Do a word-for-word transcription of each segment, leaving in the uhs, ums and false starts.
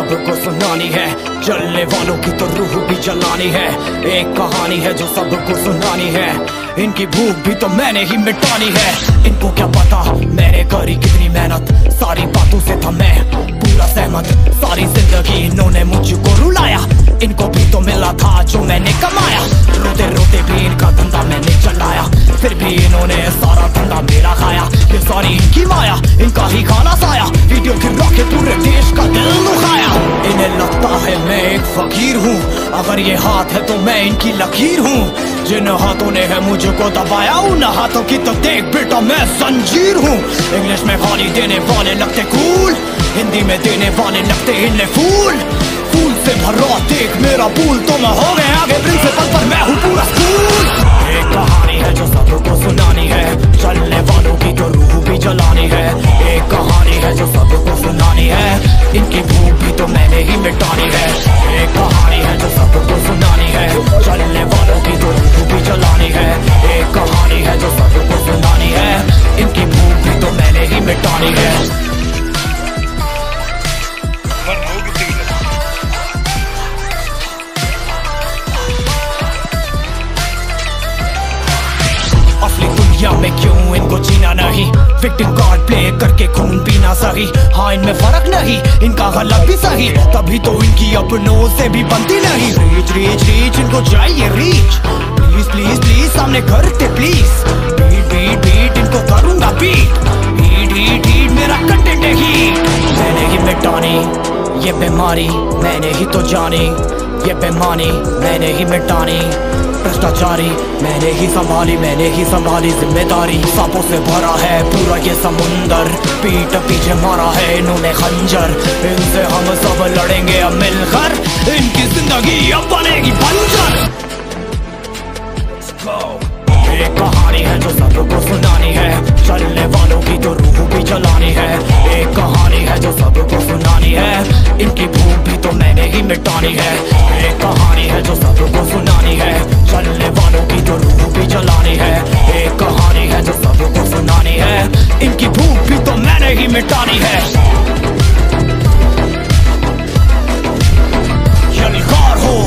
सबको सुनानी है, जलने वालों की तो रूह भी जलानी है। एक कहानी है जो सबको सुनानी है, इनकी भूख भी तो मैंने ही मिटानी है। इनको क्या पता मैंने करी कितनी मेहनत, सारी बातों से था मैं पूरा सहमत। सारी जिंदगी इन्होंने मुझको रुलाया, इनको भी तो मिला था जो मैंने कमाया। रोते रोते भी इनका धंधा मैंने चलाया, फिर भी इन्होंने सारा धंधा मेरा खाया। ये सारी इनकी माया, इनका ही खाना साया, वीडियो गिरा के पूरे देश का दिल दुखाया। इन्हें लगता है मैं एक फकीर हूँ, अगर ये हाथ है तो मैं इनकी लकीर हूँ। जिन हाथों ने है मुझको दबाया, उन हाथों की तो देख बेटा मैं जंजीर हूँ। इंग्लिश में गाली देने वाले लगते कूल, हिंदी में देने वाले लगते इन्हें फूल। फूल से भरा देख मेरा पूल, तो मैं हो गया आगे प्रिंसिपल पर मैं हूँ पूरा स्कूल। एक कहानी है जो सबको सुनानी है, चलने वालों की तो रूह भी जलानी है। एक कहानी है जो सबको सुनानी है, इनकी भूख भी तो मैंने ही मिटानी है। एक कहानी है जो सबको सुनानी है, चलने वालों की तो रूह भी जलानी है। एक कहानी है जो सबको सुनानी है, इनकी भूख भी तो मैंने ही मिटानी है। में क्यों इनको जीना नहीं, विक्टिम कार्ड प्ले करके खून पीना सही। हाँ इनमें फर्क नहीं, इनका गलत भी सही, तभी तो इनकी अपनों से भी बनती नहीं। रीच रीच रीच इनको चाहिए रीच, प्लीज प्लीज प्लीज सामने करते प्लीज। बीट बीट बीट इनको करूंगा बीट, हीट हीट हीट मेरा कंटेंट है हीट। मैंने ही मिटानी ये बीमारी, मैंने ही तो जानी ये बेमानी, मैंने ही मिटानी भ्रष्टाचारी। मैंने ही संभाली मैंने ही संभाली जिम्मेदारी। सांपों से भरा है पूरा ये समुंदर, पीठ पीछे मारा है इन्होंने खंजर। इनसे हम सब लड़ेंगे अब मिलकर, इनकी जिंदगी अब बनेगी बंजर। एक कहानी है जो सबको सुनानी है, चलने वालों की तो रूह भी जलानी है। एक कहानी है जो सबको सुनानी है, इनकी भूख भी तो मैंने ही मिटानी है। एक कहानी है जो सबको सुनानी है, चलने वालों की तो रूह भी जलानी है। एक कहानी है जो सबको सुनानी है, इनकी भूख भी तो मैंने ही मिटानी है। यलगार हो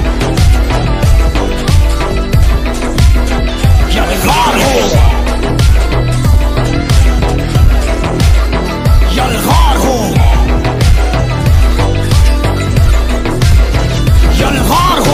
यलगार हो यलगार हो यलगार हो।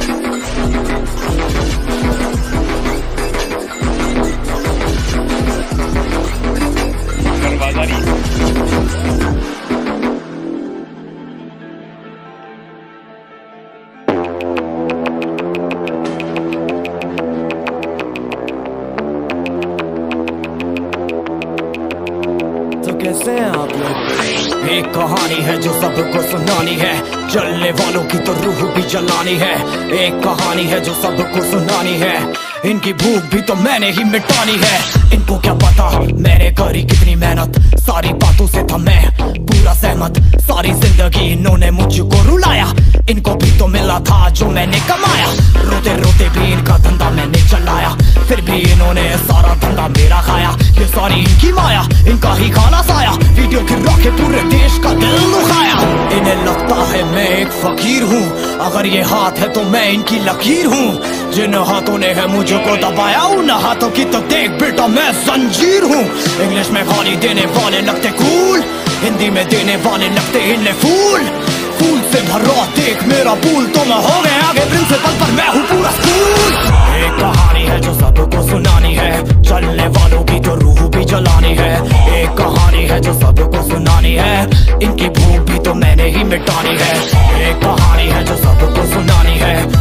कैसे हैं आप लोग? एक कहानी है जो सबको सुनानी है, जलने वालों की तो रूह भी जलानी है। एक कहानी है जो सबको सुनानी है, इनकी भूख भी तो मैंने ही मिटानी है। इनको क्या पता मैंने करी कितनी मेहनत, सारी बातों से था मैं पूरा सहमत। सारी जिंदगी इन्होंने मुझको रुलाया, इनको भी तो मिला था जो मैंने कमाया। रोते रोते भी इनका धंधा मैंने चलाया, फिर भी इन्होंने सारा धंधा मेरा खाया। ये सारी इनकी माया, इनका ही खाना साया, वीडियो गिरा के पूरे देश का दिल दुखाया। इन्हें लगता है मैं एक फकीर हूँ, अगर ये हाथ है तो मैं इनकी लकीर हूँ। जिन हाथों ने है मुझको दबाया, उन हाथों की तो देख बेटा मैं जंजीर हूँ। इंग्लिश में गाली देने वाले लगते कूल, हिंदी में देने वाले लगते इन्हें फूल। फूल से भरा देख मेरा पूल, तो मैं हो गया आगे प्रिंसिपल पर मैं हूँ पूरा स्कूल। एक कहानी है जो सबको सुनानी है, चलने वालों की तो रूह भी जलानी है। एक कहानी है जो सबको सुनानी है, इनकी भूख भी तो मैंने ही मिटानी है। एक कहानी है जो सबको सुनानी है,